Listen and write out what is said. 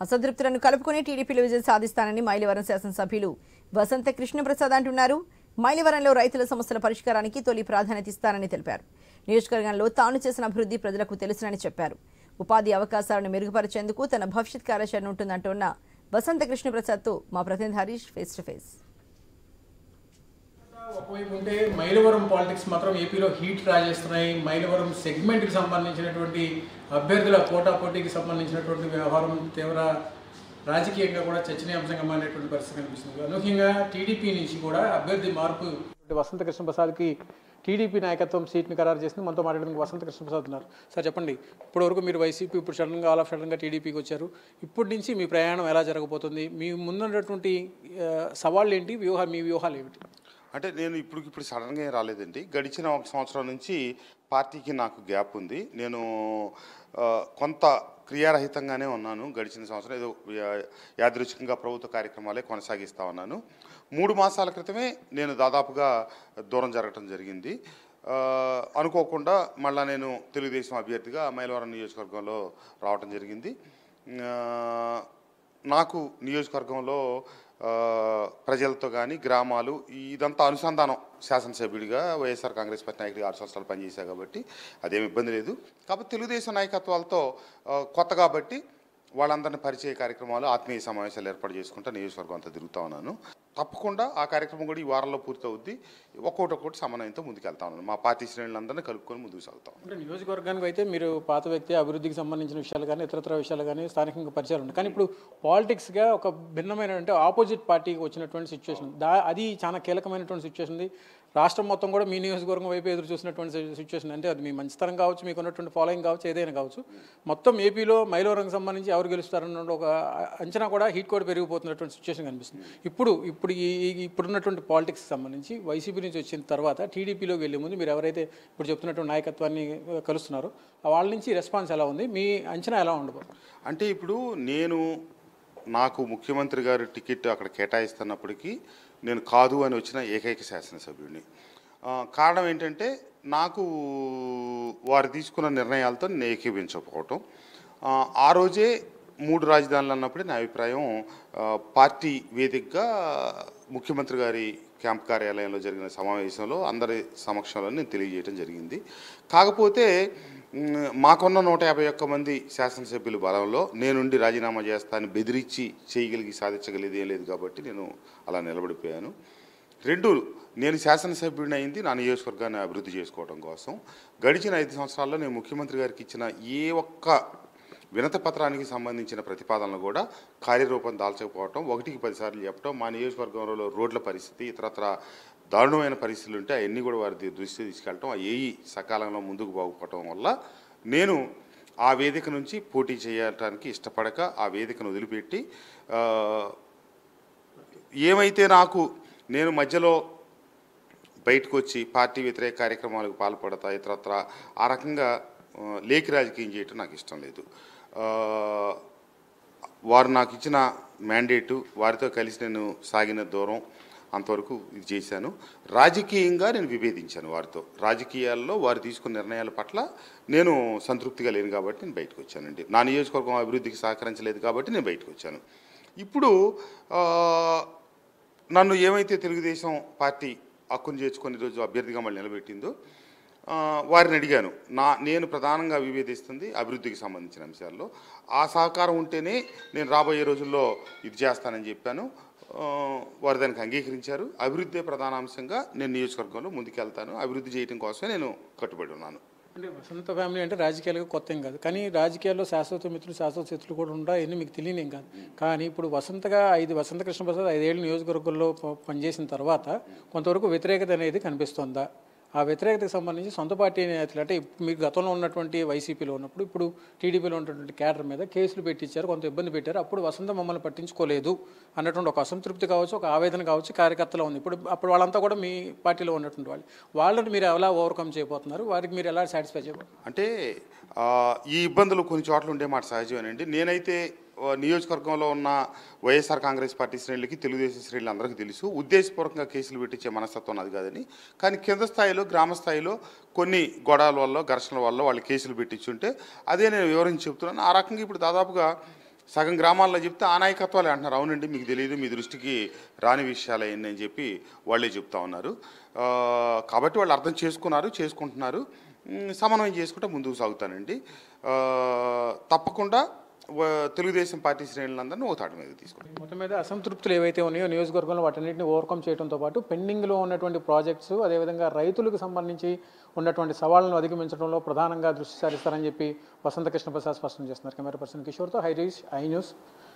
అసంతృప్తులను కలుపుకొని టీడీపీలో విజయం సాధిస్తానని మైలవరం శాసనసభ్యులు వసంత కృష్ణప్రసాద్ అంటున్నారు. మైలవరంలో రైతుల సమస్యల పరిష్కారానికి తొలి ప్రాధాన్యత ఇస్తానని తెలిపారు. నియోజకవర్గంలో తాను చేసిన అభివృద్ధి ప్రజలకు తెలుసునని చెప్పారు. ఉపాధి అవకాశాలను మెరుగుపరిచేందుకు తన భవిష్యత్ కార్యాచరణ ఉంటుందంటున్న వసంత కృష్ణప్రసాద్తో మా ప్రతినిధి హరీష్ ఫేస్ టు ఫేస్. ఒకవైపు ఉంటే మైలవరం పాలిటిక్స్ మాత్రం ఏపీలో హీట్ రాజేస్తున్నాయి. మైలవరం సెగ్మెంట్కి సంబంధించినటువంటి అభ్యర్థుల పోటాపోటీకి సంబంధించినటువంటి వ్యవహారం తీవ్ర రాజకీయంగా కూడా చర్చనీయాంశంగా మారినటువంటి పరిస్థితి కనిపిస్తుంది. అనూహ్యంగా టీడీపీ నుంచి కూడా అభ్యర్థి మార్పు వసంత కృష్ణప్రసాద్కి టీడీపీ నాయకత్వం సీట్ని ఖరారు చేసింది. మనతో మాట్లాడడానికి వసంత కృష్ణప్రసాద్ ఉన్నారు. సార్ చెప్పండి, ఇప్పటి వరకు మీరు వైసీపీ, ఇప్పుడు సడన్గా ఆల్ ఆఫ్ సడన్గా టీడీపీకి వచ్చారు. ఇప్పటి నుంచి మీ ప్రయాణం ఎలా జరగబోతుంది? మీ ముందున్నటువంటి సవాళ్ళు ఏంటి, మీ వ్యూహాలు ఏమిటి? అంటే నేను ఇప్పుడు సడన్గా రాలేదండి. గడిచిన 1 సంవత్సరం నుంచి పార్టీకి నాకు గ్యాప్ ఉంది. నేను కొంత క్రియారహితంగానే ఉన్నాను. గడిచిన సంవత్సరం ఏదో యాదృచ్ఛికంగా ప్రభుత్వ కార్యక్రమాలే కొనసాగిస్తూ ఉన్నాను. 3 మాసాల క్రితమే నేను దాదాపుగా దూరం జరగటం జరిగింది. అనుకోకుండా మళ్ళీ నేను తెలుగుదేశం అభ్యర్థిగా మైలవరం నియోజకవర్గంలో రావటం జరిగింది. నాకు నియోజకవర్గంలో ప్రజలతో కానీ గ్రామాలు ఇదంతా అనుసంధానం. శాసనసభ్యుడిగా వైఎస్ఆర్ కాంగ్రెస్ పార్టీ నాయకుడిగా 6 సంవత్సరాలు పనిచేశాను కాబట్టి అదేమి ఇబ్బంది లేదు. కాబట్టి తెలుగుదేశం నాయకత్వాలతో కొత్త కాబట్టి వాళ్ళందరినీ పరిచయ కార్యక్రమాలు, ఆత్మీయ సమావేశాలు ఏర్పాటు చేసుకుంటూ నియోజకవర్గం అంతా తిరుగుతూ ఉన్నాను. తప్పకుండా ఆ కార్యక్రమం కూడా ఈ వారంలో పూర్తవుద్ది. ఒక్కొక్కటి సమన్వయంతో ముందుకెళ్తా ఉన్నాను. మా పార్టీ శ్రేణులందరినీ కలుపుకొని ముందుకు సాగుతాం. అంటే నియోజకవర్గానికి అయితే మీరు పాత వ్యక్తి, అభివృద్ధికి సంబంధించిన విషయాలు కానీ ఇతరత్ర విషయాలు కానీ స్థానికంగా పరిచయాలు ఉన్నాయి. కానీ ఇప్పుడు పాలిటిక్స్గా ఒక భిన్నమైన అంటే ఆపోజిట్ పార్టీకి వచ్చినటువంటి సిచ్యువేషన్, అది చాలా కీలకమైనటువంటి సిచ్యువేషన్ ఉంది. రాష్ట్రం మొత్తం కూడా మీ నియోజకవర్గం వైపు ఎదురు చూసినటువంటి సిచ్యువేషన్. అంటే అది మీ మంచితనం కావచ్చు, మీకు ఉన్నటువంటి ఫాలోయింగ్ కావచ్చు, ఏదైనా కావచ్చు. మొత్తం ఏపీలో మైలవరంకి సంబంధించి ఎవరు గెలుస్తారన్న ఒక అంచనా కూడా హీట్ కూడా పెరిగిపోతున్నటువంటి సిచ్యువేషన్ కనిపిస్తుంది. ఇప్పుడున్నటువంటి పాలిటిక్స్కి సంబంధించి వైసీపీ నుంచి వచ్చిన తర్వాత టీడీపీలోకి వెళ్ళే ముందు మీరు ఎవరైతే ఇప్పుడు చెప్తున్నటువంటి నాయకత్వాన్ని కలుస్తున్నారో వాళ్ళ నుంచి రెస్పాన్స్ ఎలా ఉంది, మీ అంచనా ఎలా ఉండబోతుంది? అంటే ఇప్పుడు నాకు ముఖ్యమంత్రి గారు టికెట్ అక్కడ కేటాయిస్తున్నప్పటికీ నేను కాదు అని వచ్చిన ఏకైక శాసనసభ్యుడిని. కారణం ఏంటంటే నాకు వారు తీసుకున్న నిర్ణయాలతో నేను ఏకీభించకపోవటం. ఆ రోజే 3 రాజధానులు అన్నప్పుడే నా అభిప్రాయం పార్టీ వేదికగా ముఖ్యమంత్రి గారి క్యాంప్ కార్యాలయంలో జరిగిన సమావేశంలో అందరి సమక్షంలో నేను తెలియజేయడం జరిగింది. కాకపోతే మాకున్న 151 మంది శాసనసభ్యుల బలంలో నేనుండి రాజీనామా చేస్తానని బెదిరించి సాధించగలిగేది ఏం లేదు కాబట్టి నేను అలా నిలబడిపోయాను. 2, నేను శాసనసభ్యుడిని అయింది నా నియోజకవర్గాన్ని అభివృద్ధి చేసుకోవడం కోసం. గడిచిన 5 సంవత్సరాల్లో నేను ముఖ్యమంత్రి గారికి ఇచ్చిన ఏ ఒక్క వినతి పత్రానికి సంబంధించిన ప్రతిపాదనలు కూడా కార్యరూపం దాల్చకపోవటం, 1కి 10 సార్లు చెప్పడం, మా నియోజకవర్గంలో రోడ్ల పరిస్థితి ఇతరత్ర దారుణమైన పరిస్థితులు ఉంటే అవన్నీ కూడా వారి దృష్టి తీసుకెళ్ళటం, ఏఈ సకాలంలో ముందుకు బాగుపడటం వల్ల నేను ఆ వేదిక నుంచి పోటీ చేయడానికి ఇష్టపడక ఆ వేదికను వదిలిపెట్టి ఏమైతే నేను మధ్యలో బయటకు వచ్చి పార్టీ వ్యతిరేక కార్యక్రమాలకు పాల్పడతా ఇతరత్ర ఆ రకంగా లేఖి రాజకీయం చేయటం నాకు ఇష్టం లేదు. వారు నాకు ఇచ్చిన మ్యాండేటు, వారితో కలిసి నేను సాగిన దూరం అంతవరకు ఇది చేశాను. రాజకీయంగా నేను విభేదించాను వారితో. రాజకీయాల్లో వారు తీసుకున్న నిర్ణయాల పట్ల నేను సంతృప్తిగా లేను కాబట్టి నేను బయటకు వచ్చానండి. నా నియోజకవర్గం అభివృద్ధికి సహకరించలేదు కాబట్టి నేను బయటకు వచ్చాను. ఇప్పుడు నన్ను ఏమైతే తెలుగుదేశం పార్టీ హక్కును చేర్చుకొని ఈరోజు అభ్యర్థిగా మళ్ళీ నిలబెట్టిందో వారిని అడిగాను. నేను ప్రధానంగా విభేదిస్తుంది అభివృద్ధికి సంబంధించిన అంశాల్లో. ఆ సహకారం ఉంటేనే నేను రాబోయే రోజుల్లో ఇది చేస్తానని చెప్పాను. వారు దానికి అంగీకరించారు. అభివృద్ధి ప్రధాన అంశంగా నేను నియోజకవర్గంలో ముందుకెళ్తాను. అభివృద్ధి చేయడం కోసమే నేను కట్టుబడి ఉన్నాను. అంటే వసంత ఫ్యామిలీ అంటే రాజకీయాలకు కొత్త ఏం కాదు, కానీ రాజకీయాల్లో శాశ్వత మిత్రులు శాశ్వత శత్రులు కూడా ఉంటాయి, ఎన్ని మీకు తెలియనేం కాదు. కానీ ఇప్పుడు వసంత కృష్ణప్రసాద్ 5 ఏళ్ళు నియోజకవర్గంలో పనిచేసిన తర్వాత కొంతవరకు వ్యతిరేకత అనేది కనిపిస్తుందా? ఆ వ్యతిరేకతకు సంబంధించి సొంత పార్టీ నేతలు అంటే మీకు గతంలో ఉన్నటువంటి వైసీపీలో ఉన్నప్పుడు ఇప్పుడు టీడీపీలో ఉన్నటువంటి క్యాడర్ మీద కేసులు పెట్టించారు, కొంత ఇబ్బంది పెట్టారు. అప్పుడు వసంత మమ్మల్ని పట్టించుకోలేదు అన్నటువంటి ఒక అసంతృప్తి కావచ్చు, ఒక ఆవేదన కావచ్చు కార్యకర్తలో ఉంది. అప్పుడు వాళ్ళంతా కూడా మీ పార్టీలో ఉన్నటువంటి వాళ్ళని మీరు ఎలా ఓవర్కమ్ చేయబోతున్నారు? వారికి మీరు ఎలా సాటిస్ఫై చేయబోతున్నారు? అంటే ఈ ఇబ్బందులు కొన్ని చోట్ల ఉండే మాట సహజమేనండి. నేనైతే నియోజకవర్గంలో ఉన్న వైఎస్ఆర్ కాంగ్రెస్ పార్టీ శ్రేణులకి తెలుగుదేశం శ్రేణులు అందరికీ తెలుసు ఉద్దేశపూర్వకంగా కేసులు పెట్టించే మనస్తత్వం అది కాదని. కానీ కింద స్థాయిలో గ్రామ స్థాయిలో కొన్ని గొడవల వల్ల ఘర్షణల వల్ల వాళ్ళు కేసులు పెట్టించుంటే అదే నేను వివరించి చెప్తున్నాను. ఆ రకంగా ఇప్పుడు దాదాపుగా సగం గ్రామాల్లో చెప్తే ఆ నాయకత్వాలే అంటున్నారు, అవునండి మీకు తెలియదు, మీ దృష్టికి రాని విషయాలు అయ్యింది అని చెప్పి వాళ్ళే చెప్తా ఉన్నారు. కాబట్టి వాళ్ళు అర్థం చేసుకుంటున్నారు. సమన్వయం చేసుకుంటే ముందుకు సాగుతానండి. తప్పకుండా తెలుగుదేశం పార్టీ శ్రేణులందరినీ ఓ తాటి మీద తీసుకుంటాం. మొత్తం మీద అసంతృప్తులు ఏవైతే ఉన్నాయో నియోజకవర్గంలో వాటన్నిటిని ఓవర్కమ్ చేయడంతో పాటు పెండింగ్లో ఉన్నటువంటి ప్రాజెక్ట్స్, అదేవిధంగా రైతులకు సంబంధించి ఉన్నటువంటి సవాళ్లను అధిగమించడంలో ప్రధానంగా దృష్టి సారిస్తారని చెప్పి వసంత కృష్ణ ప్రసాద్ స్పష్టం చేస్తున్నారు. కెమెరా పర్సన్ కిషోర్తో హైరీష్, ఐ న్యూస్.